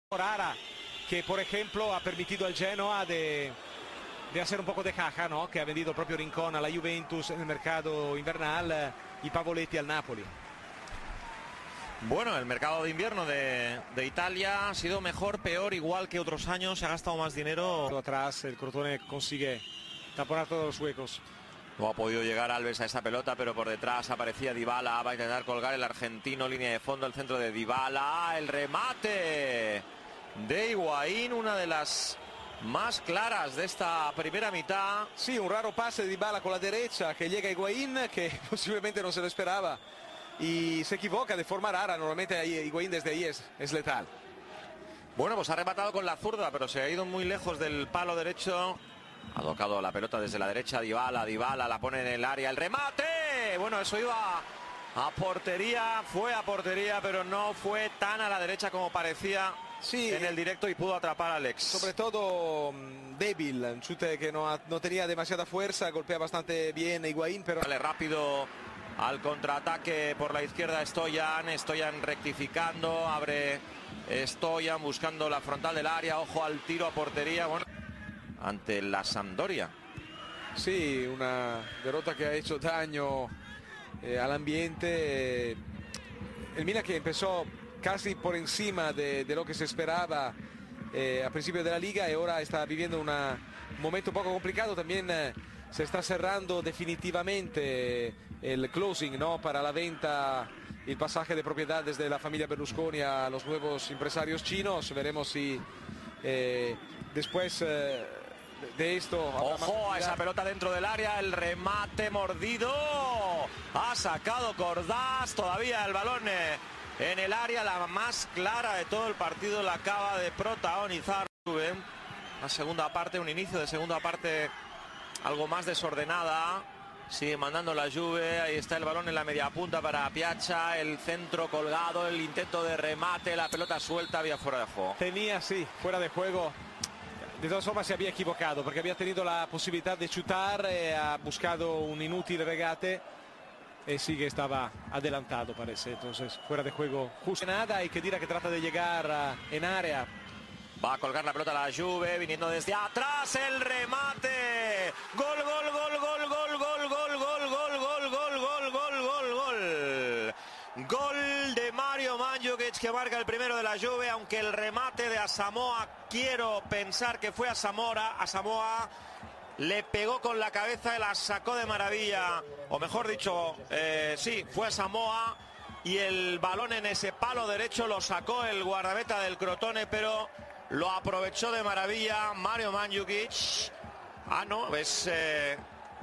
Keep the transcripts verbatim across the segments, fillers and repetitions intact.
Rara, que por ejemplo ha permitido al Genoa de, de hacer un poco de caja, ¿no? Que ha vendido el propio Rincón a la Juventus en el mercado invernal eh, y Pavoletti al Napoli. Bueno, el mercado de invierno de, de Italia ha sido mejor, peor, igual que otros años, se ha gastado más dinero. Atrás el Crotone consigue taponar todos los huecos. No ha podido llegar Alves a esa pelota, pero por detrás aparecía Dybala, va a intentar colgar el argentino, línea de fondo, el centro de Dybala, el remate de Higuaín, una de las más claras de esta primera mitad. Sí, un raro pase de Dybala con la derecha que llega a Higuaín, que posiblemente no se lo esperaba y se equivoca de forma rara. Normalmente Higuaín desde ahí es, es letal. Bueno, pues ha rematado con la zurda, pero se ha ido muy lejos del palo derecho. Ha tocado la pelota desde la derecha, Dybala, Dybala la pone en el área, el remate. Bueno, eso iba a portería, fue a portería, pero no fue tan a la derecha como parecía sí, en el directo y pudo atrapar a Alex. Sobre todo um, débil, un chute que no, no tenía demasiada fuerza, golpea bastante bien Higuaín, pero... Sale rápido al contraataque por la izquierda Stoyan, Stoyan rectificando, abre Stoyan buscando la frontal del área, ojo al tiro a portería, bueno, ante la Sampdoria. Sí, una derrota que ha hecho daño eh, al ambiente. Eh, el Milan que empezó casi por encima de, de lo que se esperaba eh, a principio de la liga y ahora está viviendo una, un momento un poco complicado. También eh, se está cerrando definitivamente el closing, ¿no? Para la venta, el pasaje de propiedad desde la familia Berlusconi a los nuevos empresarios chinos. Veremos si eh, después... Eh, de esto. Ojo a esa pelota dentro del área, el remate mordido, ha sacado Cordás, todavía el balón en el área, la más clara de todo el partido la acaba de protagonizar Rubén. La segunda parte, un inicio de segunda parte algo más desordenada, sigue mandando la Juve, ahí está el balón en la media punta para Piazza, el centro colgado, el intento de remate, la pelota suelta, había fuera de juego. Tenía, sí, fuera de juego. De todas formas se había equivocado porque había tenido la posibilidad de chutar, eh, ha buscado un inútil regate y sí que estaba adelantado parece, entonces fuera de juego justo. Nada, hay que decir que trata de llegar uh, en área. Va a colgar la pelota a la Juve, viniendo desde atrás, el remate, gol, gol, gol, gol, gol, gol, gol, gol, gol, gol, gol, gol, gol, gol, gol. Gol de Mario Mandžukić que marca el primero de la Juve, aunque el remate de Asamoah, quiero pensar que fue a Zamora, a Asamoah le pegó con la cabeza y la sacó de maravilla, o mejor dicho, eh, sí, fue a Asamoah y el balón en ese palo derecho lo sacó el guardameta del Crotone, pero lo aprovechó de maravilla Mario Mandžukić. Ah, no, es eh,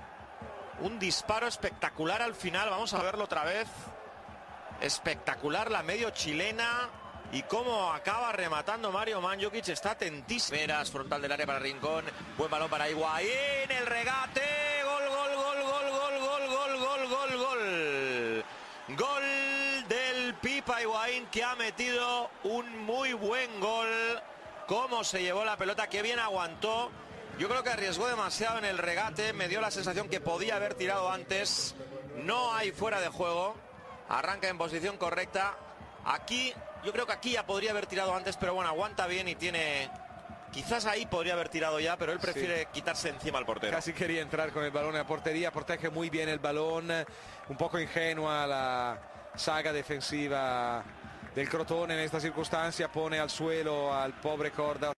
un disparo espectacular al final, vamos a verlo otra vez. Espectacular la medio chilena y cómo acaba rematando Mario Mandžukić, está atentísimo. Veras, frontal del área para Rincón, buen balón para Higuaín, el regate, gol, gol, gol, gol, gol, gol, gol, gol, gol, gol. Gol del Pipa Higuaín que ha metido un muy buen gol. Cómo se llevó la pelota, qué bien aguantó. Yo creo que arriesgó demasiado en el regate, me dio la sensación que podía haber tirado antes. No hay fuera de juego. Arranca en posición correcta. Aquí, yo creo que aquí ya podría haber tirado antes, pero bueno, aguanta bien y tiene... Quizás ahí podría haber tirado ya, pero él prefiere sí. quitarse encima al portero. Casi quería entrar con el balón en la portería, protege muy bien el balón. Un poco ingenua la saga defensiva del Crotone en esta circunstancia, pone al suelo al pobre Corda.